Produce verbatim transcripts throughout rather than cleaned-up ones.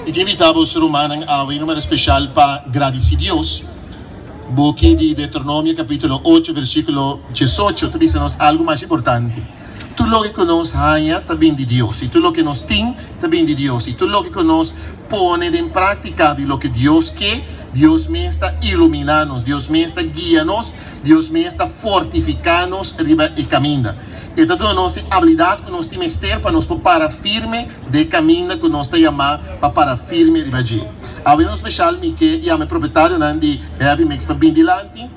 E que invitava os romanos a um número especial para agradecer a Deus. Boque de Deuteronômio, capítulo oito, versículo dezoito, também nos algo mais importante. Tudo o que nós ganha também de Deus. E tudo o que nós tem também de Deus. E tudo o que nós põe em prática de lo que Deus quer, Deus me está iluminando, Deus me está guiando, Deus me está fortificando e caminhando. E toda a nossa habilidade que nós temos ter para nos parar firme de caminho que nós estamos chamando para parar firme e agir. Há um especial que é o proprietário de Heavy Mix para bem dilante.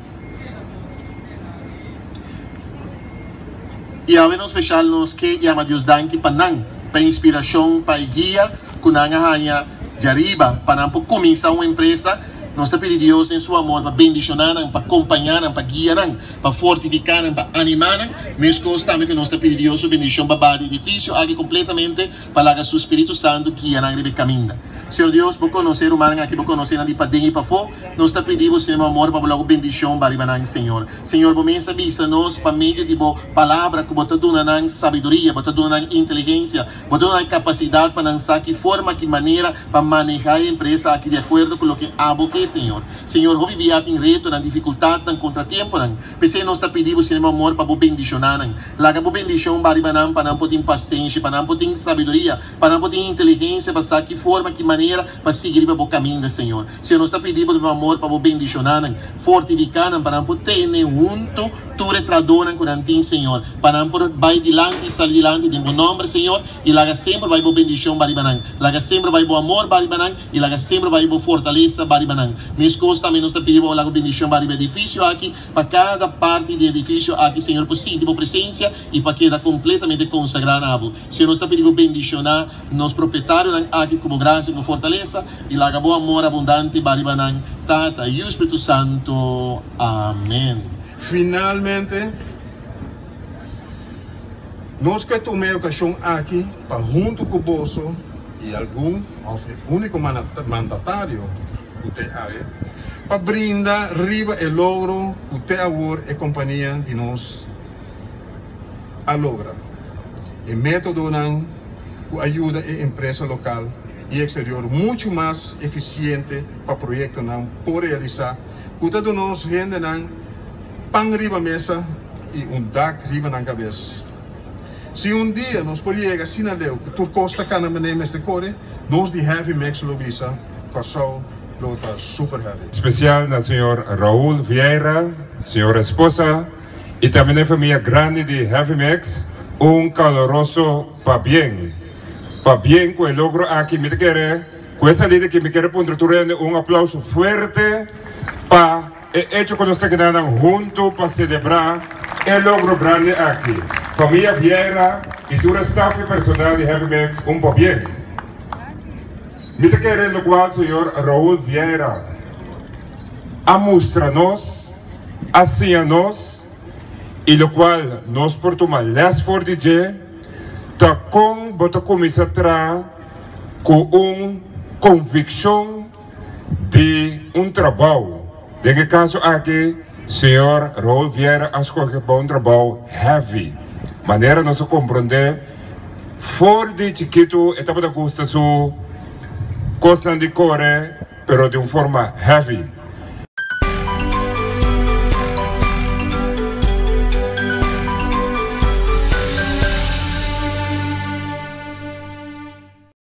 E há um especial que chama Deus Danke para não, para inspiração, para guia, que não ganha de arriba, para começar uma empresa. Nós estamos pedindo a Deus em seu amor para bendicionar, para acompanhar, para guiar, para fortificar, para animar. Mesmo também que nós estamos pedindo a Deus a bendição para o edifício, aqui completamente para que o Espírito Santo guia no caminho. Senhor Deus, para conhecer o humano aqui, para conhecer a para dentro e para fora, nós estamos pedindo seu amor para a bendição para o Senhor. Senhor, começa a avisar-nos para meio de boa palavra que você dá sabedoria, você dá inteligência, você dá capacidade para lançar que forma, que maneira para manejar a empresa aqui de acordo com o que abo que Senhor. Senhor, eu vivi em reto, na dificuldade, na contratempo, pensei nós está pedindo, Senhor, amor para bendicionar, lá que a bendição para não para não poder paciência, para não poder sabedoria, para não poder inteligência, para saber que forma, que maneira para seguir para o caminho, Senhor. Senhor, nós está pedindo amor para bendicionar, fortificar, para não poder junto, tu retrador com o Senhor, para não poder vai dilante e sair dilante de bom nome, Senhor, e lá que sempre vai boa bendição para Ibanang, lá que sempre vai bom amor para Ibanang, e lá que sempre vai boa fortaleza para Ibanang. Minhas coisas também nós pedimos a bendição para o edifício aqui, para cada parte do edifício aqui, Senhor, por sentir a presença e para quedar completamente consagrado. Senhor, nós pedimos bendicionar nos proprietários aqui como graça e como fortaleza, e lá bom amor abundante para Ibanang, Tata e o Espírito Santo. Amém. Finalmente, nós que tomamos a ocasião aqui, para junto com o bolso e algum, o único mandatário, para brindar riba e logro que o Teawor e companhia de nós a logra. E método não que ajuda a empresa local e exterior muito mais eficiente para projetos não por realizar. Que todo nós rende não pan riba mesa e um dak riba na cabeça. Se um dia nós podíamos assim a leu que tu costa cana menemes de core, nós de Heavy Mix Lovisa, casal Lota super heavy. Especial na senhor Raul Vieira, senhora esposa, e também a família grande de Heavy Mix, um caloroso pa bien. Pa bien com o logro aqui, me quer, com essa lida que me quer pontuar um aplauso forte para o hecho que nós estamos quedando juntos para celebrar o logro grande aqui. Família Vieira e todo o staff personal de Heavy Mix, um pa bien. Me quer lo qual, senhor Raul Vieira, a mostra-nos, assim a nós, e lo qual nós por tomar les for D J, tá com bota começar a tra com uma convicção de um trabalho. Nesse caso aqui, senhor Raul Vieira escolhe para um trabalho heavy. Maneira nós compreender, for de chiquito, etapa da custa sua costa de core, pero de uma forma heavy.